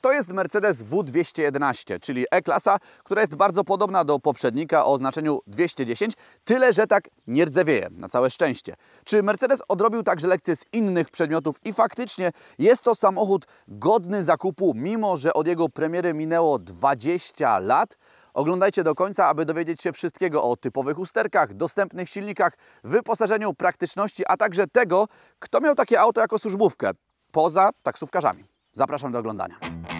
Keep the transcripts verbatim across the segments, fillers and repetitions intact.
To jest Mercedes W dwieście jedenaście, czyli E-klasa, która jest bardzo podobna do poprzednika o oznaczeniu dwieście dziesięć, tyle że tak nie rdzewieje, na całe szczęście. Czy Mercedes odrobił także lekcje z innych przedmiotów i faktycznie jest to samochód godny zakupu, mimo że od jego premiery minęło dwadzieścia lat? Oglądajcie do końca, aby dowiedzieć się wszystkiego o typowych usterkach, dostępnych silnikach, wyposażeniu, praktyczności, a także tego, kto miał takie auto jako służbówkę, poza taksówkarzami. Zapraszam do oglądania.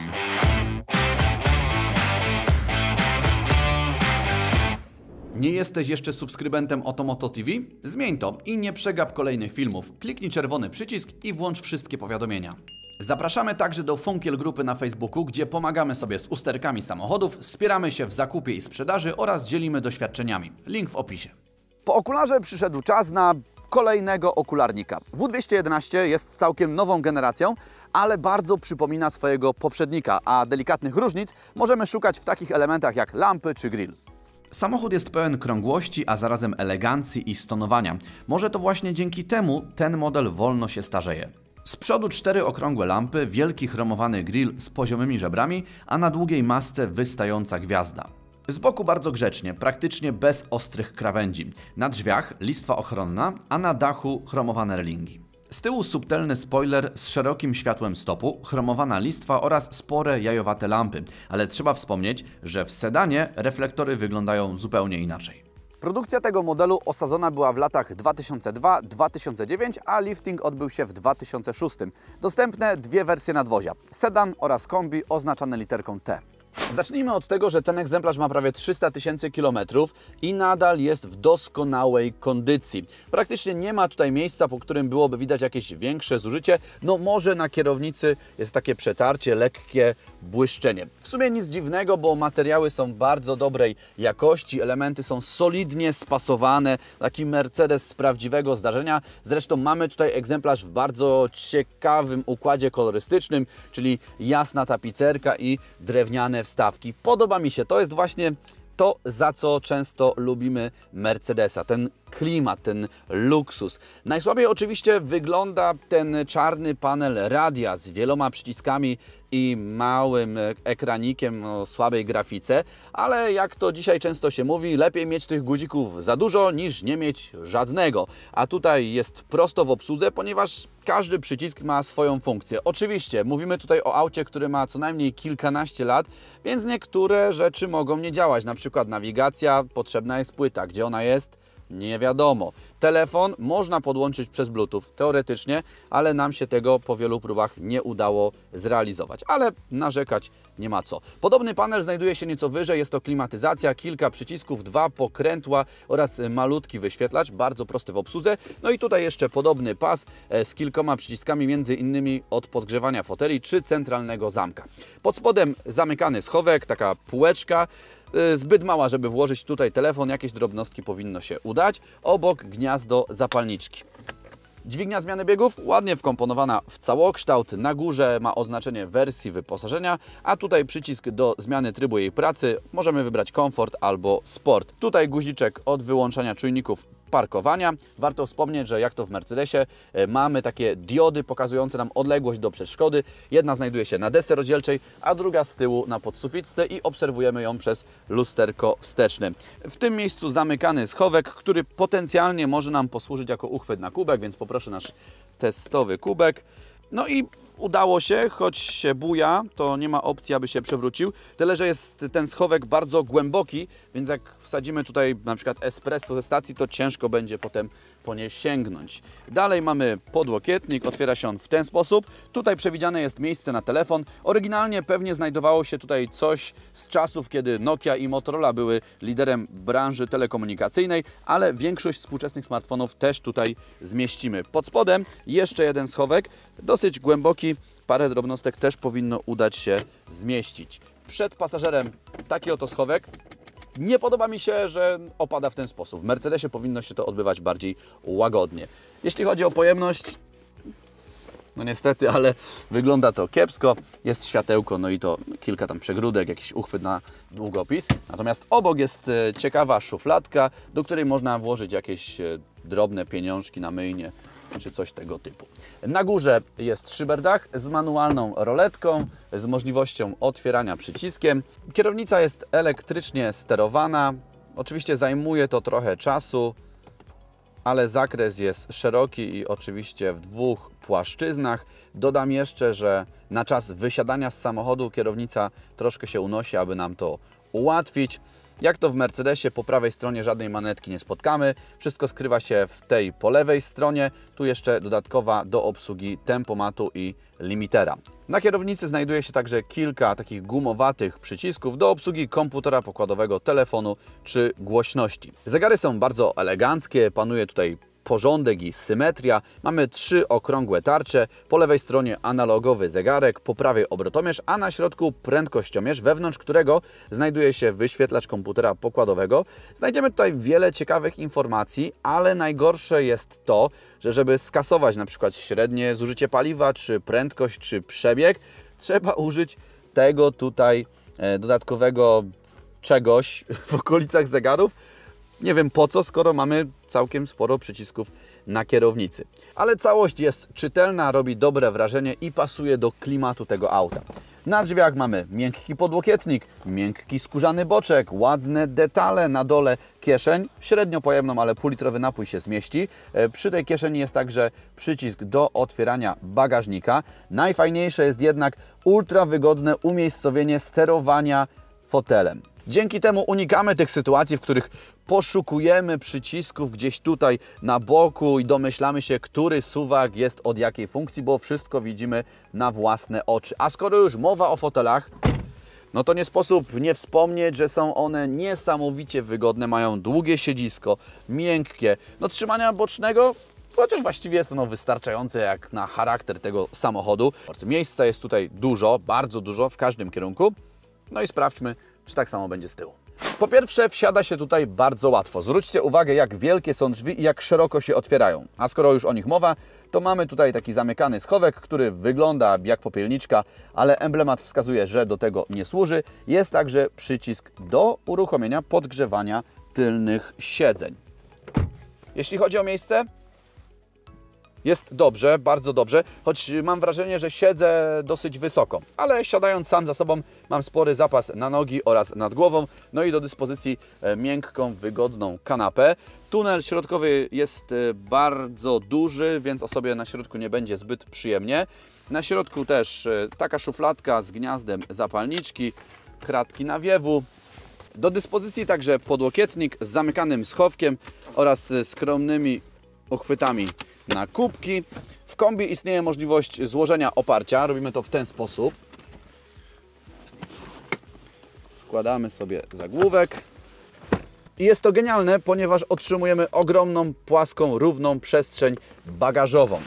Nie jesteś jeszcze subskrybentem Otomoto T V? Zmień to i nie przegap kolejnych filmów. Kliknij czerwony przycisk i włącz wszystkie powiadomienia. Zapraszamy także do Funkiel grupy na Facebooku, gdzie pomagamy sobie z usterkami samochodów, wspieramy się w zakupie i sprzedaży oraz dzielimy doświadczeniami. Link w opisie. Po okularze przyszedł czas na kolejnego okularnika. W dwieście jedenaście jest całkiem nową generacją, ale bardzo przypomina swojego poprzednika, a delikatnych różnic możemy szukać w takich elementach jak lampy czy grill. Samochód jest pełen krągłości, a zarazem elegancji i stonowania. Może to właśnie dzięki temu ten model wolno się starzeje. Z przodu cztery okrągłe lampy, wielki chromowany grill z poziomymi żebrami, a na długiej masce wystająca gwiazda. Z boku bardzo grzecznie, praktycznie bez ostrych krawędzi. Na drzwiach listwa ochronna, a na dachu chromowane relingi. Z tyłu subtelny spoiler z szerokim światłem stopu, chromowana listwa oraz spore jajowate lampy. Ale trzeba wspomnieć, że w sedanie reflektory wyglądają zupełnie inaczej. Produkcja tego modelu osadzona była w latach dwa tysiące drugi do dwa tysiące dziewiątego, a lifting odbył się w dwa tysiące szóstym. Dostępne dwie wersje nadwozia, sedan oraz kombi oznaczane literką T. Zacznijmy od tego, że ten egzemplarz ma prawie trzysta tysięcy kilometrów i nadal jest w doskonałej kondycji. Praktycznie nie ma tutaj miejsca, po którym byłoby widać jakieś większe zużycie. No może na kierownicy jest takie przetarcie, lekkie błyszczenie. W sumie nic dziwnego, bo materiały są bardzo dobrej jakości, elementy są solidnie spasowane. Taki Mercedes z prawdziwego zdarzenia. Zresztą mamy tutaj egzemplarz w bardzo ciekawym układzie kolorystycznym, czyli jasna tapicerka i drewniane wstawki. Podoba mi się, to jest właśnie to, za co często lubimy Mercedesa, ten klimat, ten luksus. Najsłabiej oczywiście wygląda ten czarny panel radia z wieloma przyciskami i małym ekranikiem o słabej grafice, ale jak to dzisiaj często się mówi, lepiej mieć tych guzików za dużo niż nie mieć żadnego. A tutaj jest prosto w obsłudze, ponieważ każdy przycisk ma swoją funkcję. Oczywiście mówimy tutaj o aucie, które ma co najmniej kilkanaście lat, więc niektóre rzeczy mogą nie działać. Na przykład nawigacja, potrzebna jest płyta. Gdzie ona jest? Nie wiadomo. Telefon można podłączyć przez Bluetooth teoretycznie, ale nam się tego po wielu próbach nie udało zrealizować. Ale narzekać nie ma co. Podobny panel znajduje się nieco wyżej. Jest to klimatyzacja, kilka przycisków, dwa pokrętła oraz malutki wyświetlacz, bardzo prosty w obsłudze. No i tutaj jeszcze podobny pas z kilkoma przyciskami, między innymi od podgrzewania foteli czy centralnego zamka. Pod spodem zamykany schowek, taka półeczka. Zbyt mała, żeby włożyć tutaj telefon, jakieś drobnostki powinno się udać. Obok gniazdo zapalniczki. Dźwignia zmiany biegów, ładnie wkomponowana w całokształt. Na górze ma oznaczenie wersji wyposażenia, a tutaj przycisk do zmiany trybu jej pracy. Możemy wybrać komfort albo sport. Tutaj guziczek od wyłączania czujników parkowania. Warto wspomnieć, że jak to w Mercedesie, mamy takie diody pokazujące nam odległość do przeszkody. Jedna znajduje się na desce rozdzielczej, a druga z tyłu na podsuficce i obserwujemy ją przez lusterko wsteczne. W tym miejscu zamykany schowek, który potencjalnie może nam posłużyć jako uchwyt na kubek, więc poproszę nasz testowy kubek. No i udało się, choć się buja, to nie ma opcji, aby się przewrócił. Tyle, że jest ten schowek bardzo głęboki, więc jak wsadzimy tutaj na przykład espresso ze stacji, to ciężko będzie potem po nie sięgnąć. Dalej mamy podłokietnik, otwiera się on w ten sposób. Tutaj przewidziane jest miejsce na telefon. Oryginalnie pewnie znajdowało się tutaj coś z czasów, kiedy Nokia i Motorola były liderem branży telekomunikacyjnej, ale większość współczesnych smartfonów też tutaj zmieścimy. Pod spodem jeszcze jeden schowek, dosyć głęboki, parę drobnostek też powinno udać się zmieścić. Przed pasażerem taki oto schowek. Nie podoba mi się, że opada w ten sposób. W Mercedesie powinno się to odbywać bardziej łagodnie. Jeśli chodzi o pojemność, no niestety, ale wygląda to kiepsko. Jest światełko, no i to kilka tam przegródek, jakiś uchwyt na długopis. Natomiast obok jest ciekawa szufladka, do której można włożyć jakieś drobne pieniążki na myjnie, czy coś tego typu. Na górze jest szyberdach z manualną roletką, z możliwością otwierania przyciskiem. Kierownica jest elektrycznie sterowana. Oczywiście zajmuje to trochę czasu, ale zakres jest szeroki i oczywiście w dwóch płaszczyznach. Dodam jeszcze, że na czas wysiadania z samochodu kierownica troszkę się unosi, aby nam to ułatwić. Jak to w Mercedesie, po prawej stronie żadnej manetki nie spotkamy. Wszystko skrywa się w tej po lewej stronie. Tu jeszcze dodatkowa do obsługi tempomatu i limitera. Na kierownicy znajduje się także kilka takich gumowatych przycisków do obsługi komputera pokładowego, telefonu czy głośności. Zegary są bardzo eleganckie, panuje tutaj porządek i symetria. Mamy trzy okrągłe tarcze, po lewej stronie analogowy zegarek, po prawej obrotomierz, a na środku prędkościomierz, wewnątrz którego znajduje się wyświetlacz komputera pokładowego. Znajdziemy tutaj wiele ciekawych informacji, ale najgorsze jest to, że żeby skasować na przykład średnie zużycie paliwa, czy prędkość, czy przebieg, trzeba użyć tego tutaj dodatkowego czegoś w okolicach zegarów. Nie wiem po co, skoro mamy całkiem sporo przycisków na kierownicy. Ale całość jest czytelna, robi dobre wrażenie i pasuje do klimatu tego auta. Na drzwiach mamy miękki podłokietnik, miękki skórzany boczek, ładne detale na dole, kieszeń, średnio pojemną, ale półlitrowy napój się zmieści. Przy tej kieszeni jest także przycisk do otwierania bagażnika. Najfajniejsze jest jednak ultra wygodne umiejscowienie sterowania fotelem. Dzięki temu unikamy tych sytuacji, w których poszukujemy przycisków gdzieś tutaj na boku i domyślamy się, który suwak jest od jakiej funkcji, bo wszystko widzimy na własne oczy. A skoro już mowa o fotelach, no to nie sposób nie wspomnieć, że są one niesamowicie wygodne, mają długie siedzisko, miękkie, no trzymania bocznego, chociaż właściwie jest ono wystarczające jak na charakter tego samochodu. Miejsca jest tutaj dużo, bardzo dużo w każdym kierunku. No i sprawdźmy, czy tak samo będzie z tyłu. Po pierwsze, wsiada się tutaj bardzo łatwo. Zwróćcie uwagę, jak wielkie są drzwi i jak szeroko się otwierają. A skoro już o nich mowa, to mamy tutaj taki zamykany schowek, który wygląda jak popielniczka, ale emblemat wskazuje, że do tego nie służy. Jest także przycisk do uruchomienia podgrzewania tylnych siedzeń. Jeśli chodzi o miejsce, jest dobrze, bardzo dobrze, choć mam wrażenie, że siedzę dosyć wysoko, ale siadając sam za sobą mam spory zapas na nogi oraz nad głową, no i do dyspozycji miękką, wygodną kanapę. Tunel środkowy jest bardzo duży, więc osobie na środku nie będzie zbyt przyjemnie. Na środku też taka szufladka z gniazdem zapalniczki, kratki nawiewu. Do dyspozycji także podłokietnik z zamykanym schowkiem oraz skromnymi uchwytami na kubki. W kombi istnieje możliwość złożenia oparcia. Robimy to w ten sposób. Składamy sobie zagłówek. I jest to genialne, ponieważ otrzymujemy ogromną, płaską, równą przestrzeń bagażową.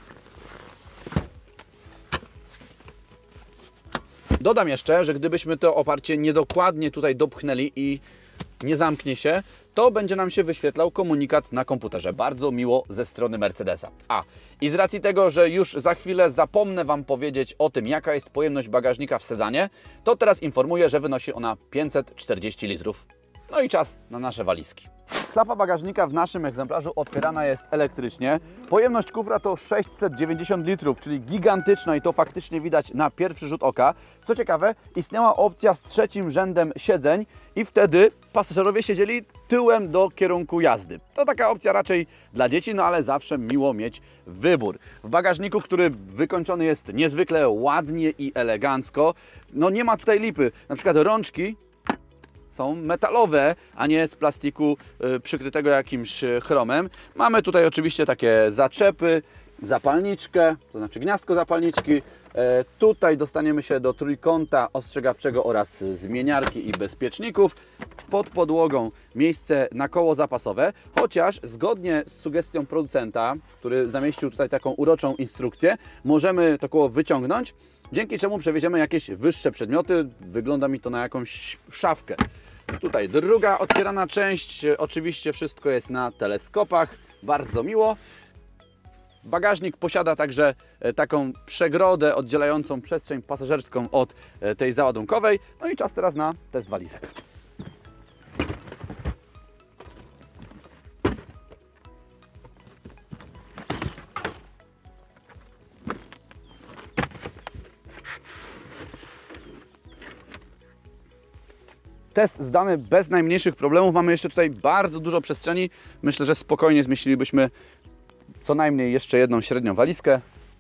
Dodam jeszcze, że gdybyśmy to oparcie niedokładnie tutaj dopchnęli i nie zamknie się, to będzie nam się wyświetlał komunikat na komputerze. Bardzo miło ze strony Mercedesa. A, i z racji tego, że już za chwilę zapomnę Wam powiedzieć o tym, jaka jest pojemność bagażnika w sedanie, to teraz informuję, że wynosi ona pięćset czterdzieści litrów. No i czas na nasze walizki. Klapa bagażnika w naszym egzemplarzu otwierana jest elektrycznie. Pojemność kufra to sześćset dziewięćdziesiąt litrów, czyli gigantyczna i to faktycznie widać na pierwszy rzut oka. Co ciekawe, istniała opcja z trzecim rzędem siedzeń i wtedy pasażerowie siedzieli tyłem do kierunku jazdy. To taka opcja raczej dla dzieci, no ale zawsze miło mieć wybór. W bagażniku, który wykończony jest niezwykle ładnie i elegancko, no nie ma tutaj lipy. Na przykład rączki są metalowe, a nie z plastiku y, przykrytego jakimś chromem. Mamy tutaj oczywiście takie zaczepy, zapalniczkę, to znaczy gniazdko zapalniczki. E, tutaj dostaniemy się do trójkąta ostrzegawczego oraz zmieniarki i bezpieczników. Pod podłogą miejsce na koło zapasowe, chociaż zgodnie z sugestią producenta, który zamieścił tutaj taką uroczą instrukcję, możemy to koło wyciągnąć, dzięki czemu przewieziemy jakieś wyższe przedmioty. Wygląda mi to na jakąś szafkę. Tutaj druga otwierana część, oczywiście wszystko jest na teleskopach, bardzo miło. Bagażnik posiada także taką przegrodę oddzielającą przestrzeń pasażerską od tej załadunkowej. No i czas teraz na test walizek. Test zdany bez najmniejszych problemów. Mamy jeszcze tutaj bardzo dużo przestrzeni. Myślę, że spokojnie zmieścilibyśmy co najmniej jeszcze jedną średnią walizkę.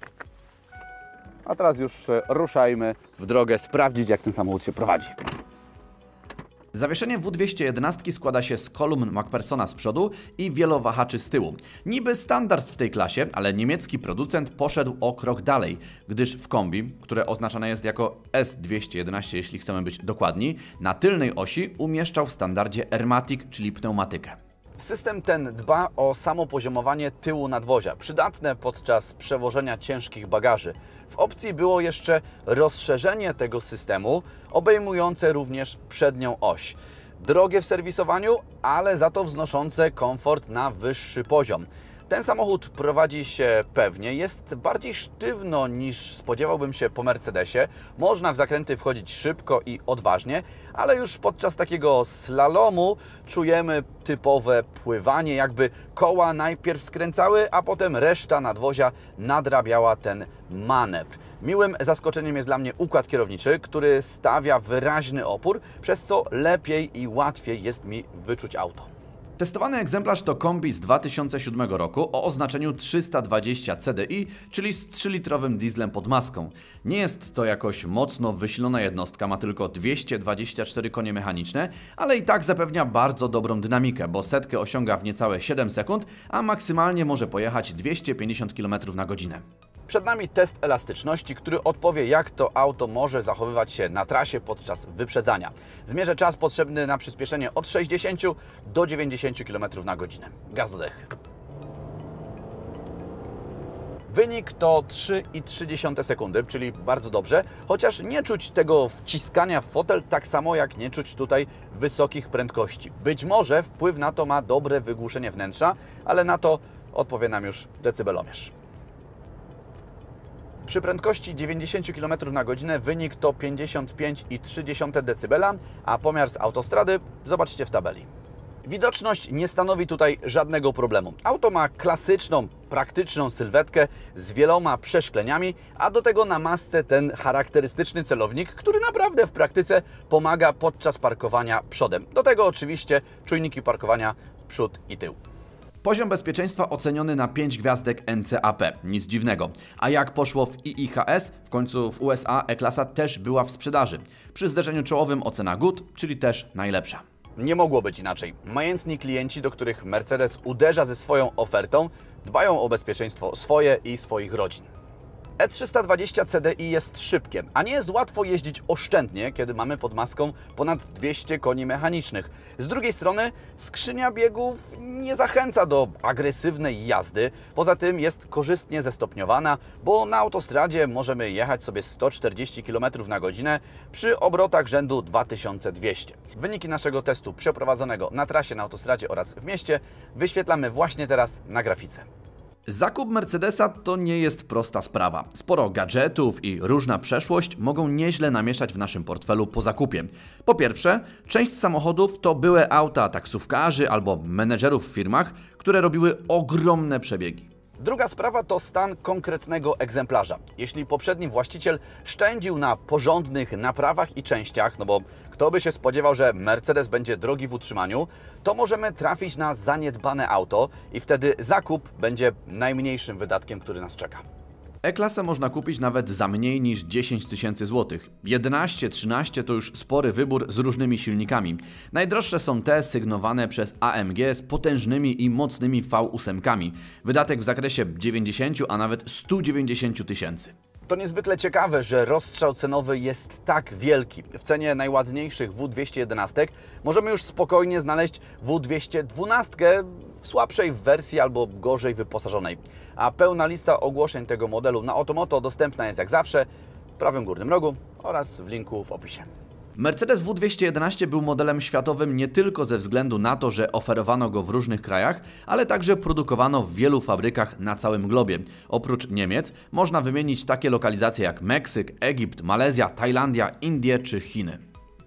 A teraz już ruszajmy w drogę, sprawdzić, jak ten samochód się prowadzi. Zawieszenie W dwieście jedenaście składa się z kolumn MacPhersona z przodu i wielowahaczy z tyłu. Niby standard w tej klasie, ale niemiecki producent poszedł o krok dalej, gdyż w kombi, które oznaczane jest jako S dwieście jedenaście, jeśli chcemy być dokładni, na tylnej osi umieszczał w standardzie Airmatic, czyli pneumatykę. System ten dba o samopoziomowanie tyłu nadwozia, przydatne podczas przewożenia ciężkich bagaży. W opcji było jeszcze rozszerzenie tego systemu, obejmujące również przednią oś. Drogie w serwisowaniu, ale za to wznoszące komfort na wyższy poziom. Ten samochód prowadzi się pewnie, jest bardziej sztywno niż spodziewałbym się po Mercedesie. Można w zakręty wchodzić szybko i odważnie, ale już podczas takiego slalomu czujemy typowe pływanie, jakby koła najpierw skręcały, a potem reszta nadwozia nadrabiała ten manewr. Miłym zaskoczeniem jest dla mnie układ kierowniczy, który stawia wyraźny opór, przez co lepiej i łatwiej jest mi wyczuć auto. Testowany egzemplarz to kombi z dwa tysiące siódmego roku o oznaczeniu trzysta dwadzieścia C D I, czyli z trzylitrowym dieslem pod maską. Nie jest to jakoś mocno wysilona jednostka, ma tylko dwieście dwadzieścia cztery konie mechaniczne, ale i tak zapewnia bardzo dobrą dynamikę, bo setkę osiąga w niecałe siedem sekund, a maksymalnie może pojechać dwieście pięćdziesiąt kilometrów na godzinę. Przed nami test elastyczności, który odpowie, jak to auto może zachowywać się na trasie podczas wyprzedzania. Zmierzę czas potrzebny na przyspieszenie od sześćdziesięciu do dziewięćdziesięciu kilometrów na godzinę. Gaz do dech. Wynik to trzy i trzy dziesiąte sekundy, czyli bardzo dobrze, chociaż nie czuć tego wciskania w fotel tak samo jak nie czuć tutaj wysokich prędkości. Być może wpływ na to ma dobre wygłuszenie wnętrza, ale na to odpowie nam już decybelomierz. Przy prędkości dziewięćdziesięciu kilometrów na godzinę wynik to pięćdziesiąt pięć i trzy dziesiąte decybela, a pomiar z autostrady zobaczcie w tabeli. Widoczność nie stanowi tutaj żadnego problemu. Auto ma klasyczną, praktyczną sylwetkę z wieloma przeszkleniami, a do tego na masce ten charakterystyczny celownik, który naprawdę w praktyce pomaga podczas parkowania przodem. Do tego oczywiście czujniki parkowania przód i tył. Poziom bezpieczeństwa oceniony na pięć gwiazdek N C A P, nic dziwnego. A jak poszło w I I H S, w końcu w U S A E-klasa też była w sprzedaży. Przy zderzeniu czołowym ocena good, czyli też najlepsza. Nie mogło być inaczej. Majętni klienci, do których Mercedes uderza ze swoją ofertą, dbają o bezpieczeństwo swoje i swoich rodzin. E trzysta dwadzieścia C D I jest szybkie, a nie jest łatwo jeździć oszczędnie, kiedy mamy pod maską ponad dwieście koni mechanicznych. Z drugiej strony skrzynia biegów nie zachęca do agresywnej jazdy, poza tym jest korzystnie zestopniowana, bo na autostradzie możemy jechać sobie sto czterdzieści kilometrów na godzinę przy obrotach rzędu dwa tysiące dwieście. Wyniki naszego testu przeprowadzonego na trasie, na autostradzie oraz w mieście wyświetlamy właśnie teraz na grafice. Zakup Mercedesa to nie jest prosta sprawa. Sporo gadżetów i różna przeszłość mogą nieźle namieszać w naszym portfelu po zakupie. Po pierwsze, część samochodów to były auta taksówkarzy albo menedżerów w firmach, które robiły ogromne przebiegi. Druga sprawa to stan konkretnego egzemplarza. Jeśli poprzedni właściciel szczędził na porządnych naprawach i częściach, no bo kto by się spodziewał, że Mercedes będzie drogi w utrzymaniu, to możemy trafić na zaniedbane auto i wtedy zakup będzie najmniejszym wydatkiem, który nas czeka. E-klasę można kupić nawet za mniej niż dziesięć tysięcy złotych. jedenaście trzynaście to już spory wybór z różnymi silnikami. Najdroższe są te sygnowane przez A M G z potężnymi i mocnymi V osiem. Wydatek w zakresie dziewięćdziesięciu, a nawet stu dziewięćdziesięciu tysięcy. To niezwykle ciekawe, że rozstrzał cenowy jest tak wielki. W cenie najładniejszych W dwieście jedenaście możemy już spokojnie znaleźć W dwieście dwanaście w słabszej wersji albo gorzej wyposażonej. A pełna lista ogłoszeń tego modelu na Otomoto dostępna jest jak zawsze w prawym górnym rogu oraz w linku w opisie. Mercedes W dwieście jedenaście był modelem światowym nie tylko ze względu na to, że oferowano go w różnych krajach, ale także produkowano w wielu fabrykach na całym globie. Oprócz Niemiec można wymienić takie lokalizacje jak Meksyk, Egipt, Malezja, Tajlandia, Indie czy Chiny.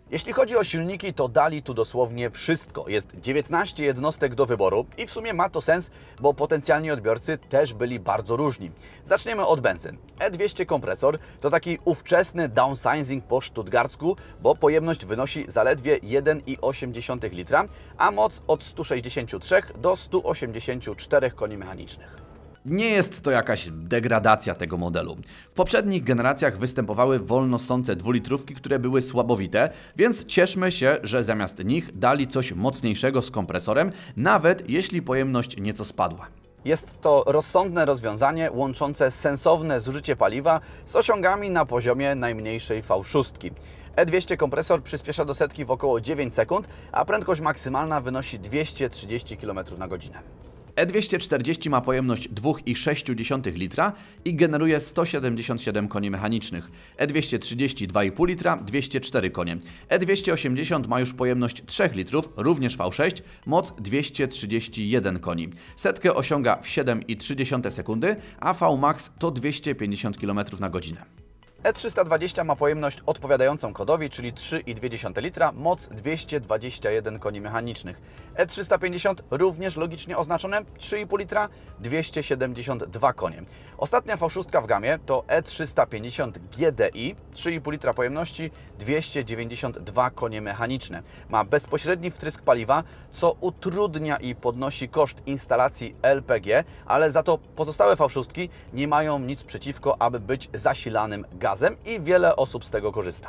Jeśli chodzi o silniki, to dali tu dosłownie wszystko. Jest dziewiętnaście jednostek do wyboru i w sumie ma to sens, bo potencjalni odbiorcy też byli bardzo różni. Zaczniemy od benzyn. E dwieście kompresor to taki ówczesny downsizing po stuttgarcku, bo pojemność wynosi zaledwie jeden i osiem litra, a moc od stu sześćdziesięciu trzech do stu osiemdziesięciu czterech koni mechanicznych. Nie jest to jakaś degradacja tego modelu. W poprzednich generacjach występowały wolnosące dwulitrówki, które były słabowite, więc cieszmy się, że zamiast nich dali coś mocniejszego z kompresorem, nawet jeśli pojemność nieco spadła. Jest to rozsądne rozwiązanie łączące sensowne zużycie paliwa z osiągami na poziomie najmniejszej V sześć. E dwieście kompresor przyspiesza do setki w około dziewięć sekund, a prędkość maksymalna wynosi dwieście trzydzieści kilometrów na godzinę. E dwieście czterdzieści ma pojemność dwa i sześć litra i generuje sto siedemdziesiąt siedem koni mechanicznych. E dwieście trzydzieści dwa i pół litra, dwieście cztery konie. E dwieście osiemdziesiąt ma już pojemność trzy litrów, również V sześć, moc dwieście trzydzieści jeden koni. Setkę osiąga w siedem i trzy sekundy, a V max to dwieście pięćdziesiąt kilometrów na godzinę. E trzysta dwadzieścia ma pojemność odpowiadającą kodowi, czyli trzy i dwie litra, moc dwieście dwadzieścia jeden koni mechanicznych. E trzysta pięćdziesiąt również logicznie oznaczone, trzy i pół litra, dwieście siedemdziesiąt dwa konie. Ostatnia V sześć w gamie to E trzysta pięćdziesiąt G D I, trzy i pół litra pojemności, dwieście dziewięćdziesiąt dwa konie mechaniczne. Ma bezpośredni wtrysk paliwa, co utrudnia i podnosi koszt instalacji L P G, ale za to pozostałe V sześć nie mają nic przeciwko, aby być zasilanym gazem i wiele osób z tego korzysta.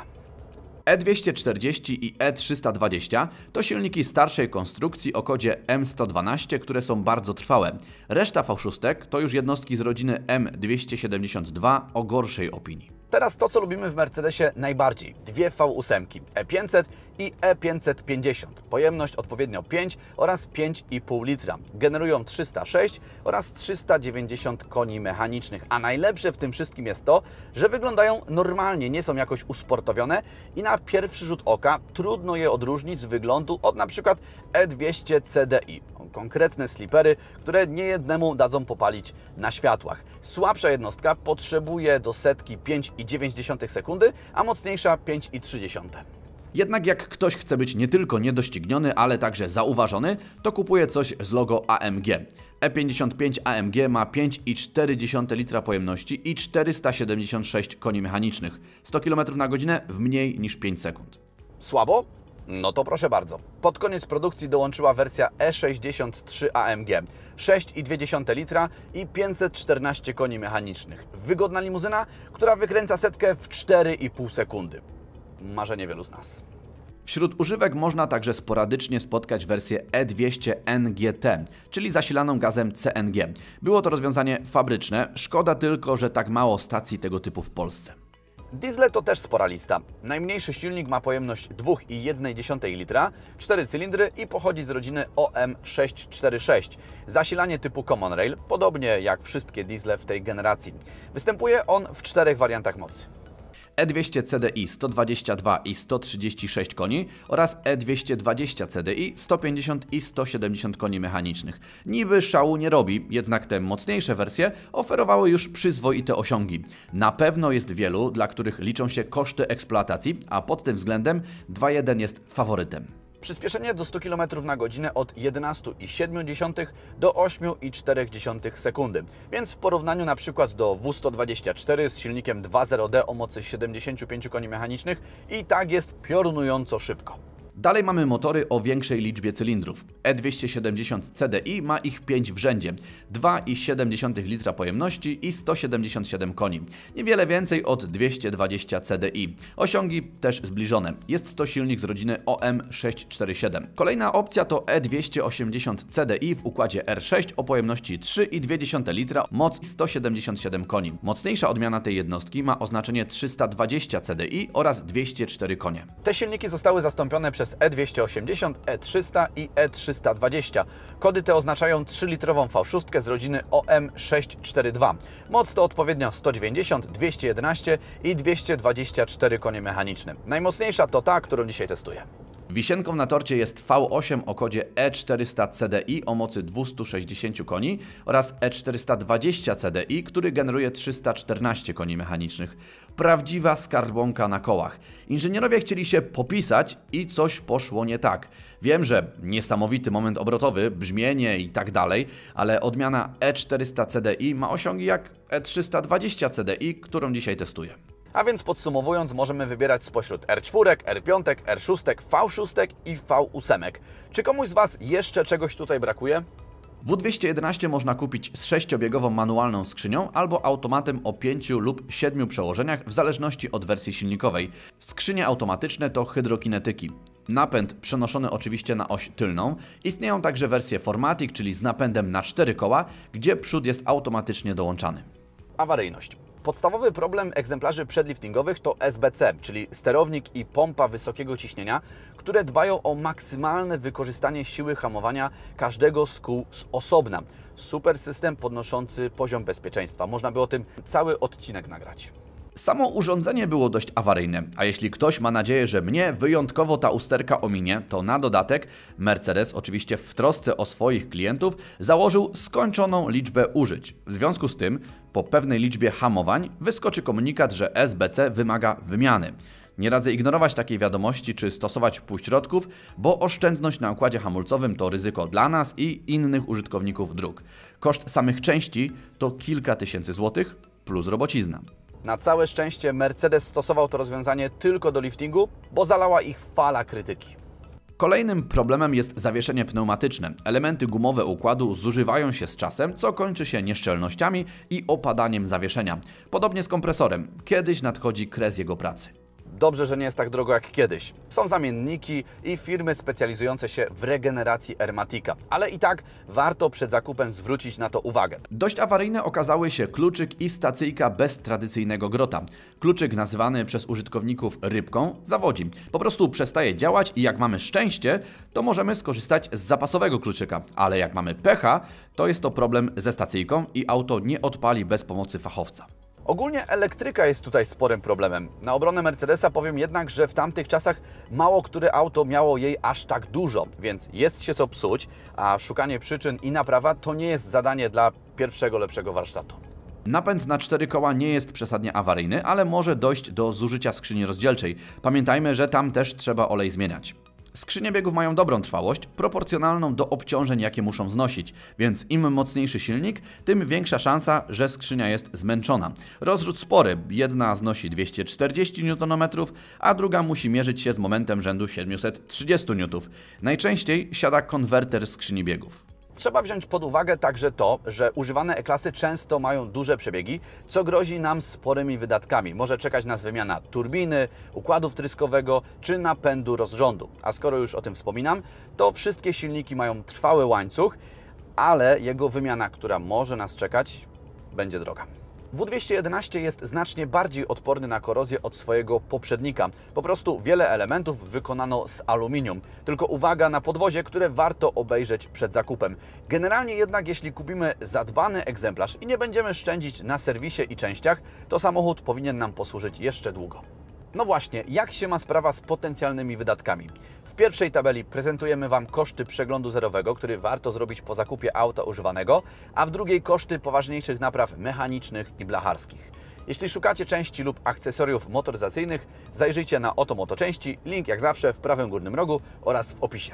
E dwieście czterdzieści i E trzysta dwadzieścia to silniki starszej konstrukcji o kodzie M sto dwanaście, które są bardzo trwałe. Reszta V sześć to już jednostki z rodziny M dwieście siedemdziesiąt dwa o gorszej opinii. Teraz to, co lubimy w Mercedesie najbardziej. Dwie V osiem, E pięćset i E pięćset pięćdziesiąt. Pojemność odpowiednio pięć oraz pięć i pół litra. Generują trzysta sześć oraz trzysta dziewięćdziesiąt koni mechanicznych. A najlepsze w tym wszystkim jest to, że wyglądają normalnie, nie są jakoś usportowione i na pierwszy rzut oka trudno je odróżnić z wyglądu od na przykład E dwieście C D I. Konkretne slipery, które niejednemu dadzą popalić na światłach. Słabsza jednostka potrzebuje do setki pięć i dziewięć sekundy, a mocniejsza pięć i trzy. Jednak jak ktoś chce być nie tylko niedościgniony, ale także zauważony, to kupuje coś z logo A M G. E pięćdziesiąt pięć A M G ma pięć i cztery litra pojemności i czterysta siedemdziesiąt sześć koni mechanicznych. sto kilometrów na godzinę w mniej niż pięć sekund. Słabo? No to proszę bardzo. Pod koniec produkcji dołączyła wersja E sześćdziesiąt trzy A M G. sześć i dwie litra i pięćset czternaście koni mechanicznych. Wygodna limuzyna, która wykręca setkę w cztery i pół sekundy. Marzenie wielu z nas. Wśród używek można także sporadycznie spotkać wersję E dwieście N G T, czyli zasilaną gazem C N G. Było to rozwiązanie fabryczne, szkoda tylko, że tak mało stacji tego typu w Polsce. Diesle to też spora lista. Najmniejszy silnik ma pojemność dwa i jedna litra, cztery cylindry i pochodzi z rodziny O M sześć cztery sześć. Zasilanie typu Common Rail, podobnie jak wszystkie diesle w tej generacji. Występuje on w czterech wariantach mocy. E dwieście C D I sto dwadzieścia dwa i sto trzydzieści sześć koni oraz E dwieście dwadzieścia C D I sto pięćdziesiąt i sto siedemdziesiąt koni mechanicznych. Niby szału nie robi, jednak te mocniejsze wersje oferowały już przyzwoite osiągi. Na pewno jest wielu, dla których liczą się koszty eksploatacji, a pod tym względem dwa jeden jest faworytem. Przyspieszenie do stu kilometrów na godzinę od jedenastu i siedmiu dziesiątych do ośmiu i czterech dziesiątych sekundy. Więc w porównaniu na przykład do W sto dwadzieścia cztery z silnikiem dwa zero D o mocy siedemdziesięciu pięciu koni mechanicznych i tak jest piorunująco szybko. Dalej mamy motory o większej liczbie cylindrów. E dwieście siedemdziesiąt C D I ma ich pięć w rzędzie, dwa i siedem litra pojemności i sto siedemdziesiąt siedem koni. Niewiele więcej od dwieście dwadzieścia C D I. Osiągi też zbliżone. Jest to silnik z rodziny O M sześć cztery siedem. Kolejna opcja to E dwieście osiemdziesiąt C D I w układzie R sześć o pojemności trzy i dwie litra, moc sto siedemdziesiąt siedem koni. Mocniejsza odmiana tej jednostki ma oznaczenie trzysta dwadzieścia C D I oraz dwieście cztery konie. Te silniki zostały zastąpione przez E dwieście osiemdziesiąt, E trzysta i E trzysta dwadzieścia. Kody te oznaczają trzylitrową V sześć z rodziny O M sześć cztery dwa. Moc to odpowiednio sto dziewięćdziesiąt, dwieście jedenaście i dwieście dwadzieścia cztery konie mechaniczne. Najmocniejsza to ta, którą dzisiaj testuję. Wisienką na torcie jest V osiem o kodzie E czterysta C D I o mocy dwieście sześćdziesiąt koni oraz E czterysta dwadzieścia C D I, który generuje trzysta czternaście koni mechanicznych. Prawdziwa skarbonka na kołach. Inżynierowie chcieli się popisać i coś poszło nie tak. Wiem, że niesamowity moment obrotowy, brzmienie i tak dalej, ale odmiana E czterysta C D I ma osiągi jak E trzysta dwadzieścia C D I, którą dzisiaj testuję. A więc podsumowując, możemy wybierać spośród R cztery, R pięć, R sześć, V sześć i V osiem. Czy komuś z Was jeszcze czegoś tutaj brakuje? W dwieście jedenaście można kupić z sześciobiegową manualną skrzynią albo automatem o pięciu lub siedmiu przełożeniach w zależności od wersji silnikowej. Skrzynie automatyczne to hydrokinetyki. Napęd przenoszony oczywiście na oś tylną. Istnieją także wersje Formatic, czyli z napędem na cztery koła, gdzie przód jest automatycznie dołączany. Awaryjność. Podstawowy problem egzemplarzy przedliftingowych to S B C, czyli sterownik i pompa wysokiego ciśnienia, które dbają o maksymalne wykorzystanie siły hamowania każdego z kół z osobna. Super system podnoszący poziom bezpieczeństwa. Można by o tym cały odcinek nagrać. Samo urządzenie było dość awaryjne, a jeśli ktoś ma nadzieję, że mnie wyjątkowo ta usterka ominie, to na dodatek Mercedes, oczywiście w trosce o swoich klientów, założył skończoną liczbę użyć. W związku z tym, po pewnej liczbie hamowań wyskoczy komunikat, że S B C wymaga wymiany. Nie radzę ignorować takiej wiadomości czy stosować półśrodków, bo oszczędność na układzie hamulcowym to ryzyko dla nas i innych użytkowników dróg. Koszt samych części to kilka tysięcy złotych plus robocizna. Na całe szczęście Mercedes stosował to rozwiązanie tylko do liftingu, bo zalała ich fala krytyki. Kolejnym problemem jest zawieszenie pneumatyczne. Elementy gumowe układu zużywają się z czasem, co kończy się nieszczelnościami i opadaniem zawieszenia. Podobnie z kompresorem. Kiedyś nadchodzi kres jego pracy. Dobrze, że nie jest tak drogo jak kiedyś. Są zamienniki i firmy specjalizujące się w regeneracji Ermatica, ale i tak warto przed zakupem zwrócić na to uwagę. Dość awaryjne okazały się kluczyk i stacyjka bez tradycyjnego grota. Kluczyk nazywany przez użytkowników rybką zawodzi. Po prostu przestaje działać i jak mamy szczęście, to możemy skorzystać z zapasowego kluczyka, ale jak mamy pecha, to jest to problem ze stacyjką i auto nie odpali bez pomocy fachowca. Ogólnie elektryka jest tutaj sporym problemem. Na obronę Mercedesa powiem jednak, że w tamtych czasach mało które auto miało jej aż tak dużo, więc jest się co psuć, a szukanie przyczyn i naprawa to nie jest zadanie dla pierwszego lepszego warsztatu. Napęd na cztery koła nie jest przesadnie awaryjny, ale może dojść do zużycia skrzyni rozdzielczej. Pamiętajmy, że tam też trzeba olej zmieniać. Skrzynie biegów mają dobrą trwałość, proporcjonalną do obciążeń, jakie muszą znosić, więc im mocniejszy silnik, tym większa szansa, że skrzynia jest zmęczona. Rozrzut spory, jedna znosi dwieście czterdzieści niutonometrów, a druga musi mierzyć się z momentem rzędu siedemset trzydzieści niutonów. Najczęściej siada konwerter skrzyni biegów. Trzeba wziąć pod uwagę także to, że używane E-klasy często mają duże przebiegi, co grozi nam sporymi wydatkami. Może czekać nas wymiana turbiny, układu wtryskowego czy napędu rozrządu. A skoro już o tym wspominam, to wszystkie silniki mają trwały łańcuch, ale jego wymiana, która może nas czekać, będzie droga. W dwieście jedenaście jest znacznie bardziej odporny na korozję od swojego poprzednika. Po prostu wiele elementów wykonano z aluminium. Tylko uwaga na podwozie, które warto obejrzeć przed zakupem. Generalnie jednak jeśli kupimy zadbany egzemplarz i nie będziemy szczędzić na serwisie i częściach, to samochód powinien nam posłużyć jeszcze długo. No właśnie, jak się ma sprawa z potencjalnymi wydatkami? W pierwszej tabeli prezentujemy Wam koszty przeglądu zerowego, który warto zrobić po zakupie auta używanego, a w drugiej koszty poważniejszych napraw mechanicznych i blacharskich. Jeśli szukacie części lub akcesoriów motoryzacyjnych, zajrzyjcie na Oto Moto Części, link jak zawsze w prawym górnym rogu oraz w opisie.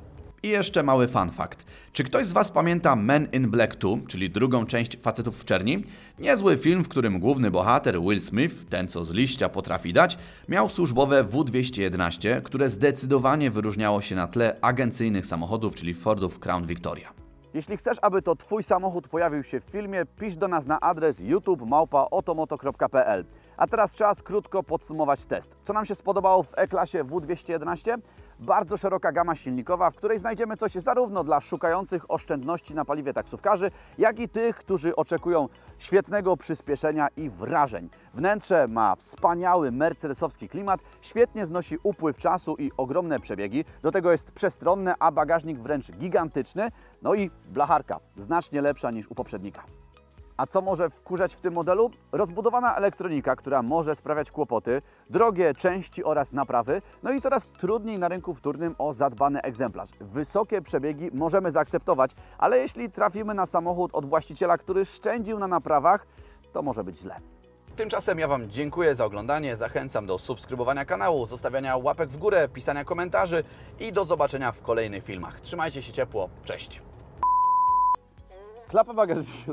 I jeszcze mały fun fact. Czy ktoś z Was pamięta Men in Black dwa, czyli drugą część Facetów w czerni? Niezły film, w którym główny bohater Will Smith, ten co z liścia potrafi dać, miał służbowe W dwieście jedenaście, które zdecydowanie wyróżniało się na tle agencyjnych samochodów, czyli Fordów Crown Victoria. Jeśli chcesz, aby to Twój samochód pojawił się w filmie, pisz do nas na adres youtube małpa otomoto kropka p l. A teraz czas krótko podsumować test. Co nam się spodobało w E-klasie W dwieście jedenaście? Bardzo szeroka gama silnikowa, w której znajdziemy coś zarówno dla szukających oszczędności na paliwie taksówkarzy, jak i tych, którzy oczekują świetnego przyspieszenia i wrażeń. Wnętrze ma wspaniały mercedesowski klimat, świetnie znosi upływ czasu i ogromne przebiegi. Do tego jest przestronne, a bagażnik wręcz gigantyczny. No i blacharka, znacznie lepsza niż u poprzednika. A co może wkurzać w tym modelu? Rozbudowana elektronika, która może sprawiać kłopoty, drogie części oraz naprawy, no i coraz trudniej na rynku wtórnym o zadbany egzemplarz. Wysokie przebiegi możemy zaakceptować, ale jeśli trafimy na samochód od właściciela, który szczędził na naprawach, to może być źle. Tymczasem ja Wam dziękuję za oglądanie, zachęcam do subskrybowania kanału, zostawiania łapek w górę, pisania komentarzy i do zobaczenia w kolejnych filmach. Trzymajcie się ciepło, cześć! Klapa bagażnika.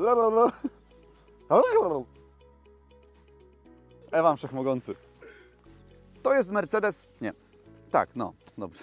Ewan Wszechmogący. To jest Mercedes... Nie. Tak, no, dobrze.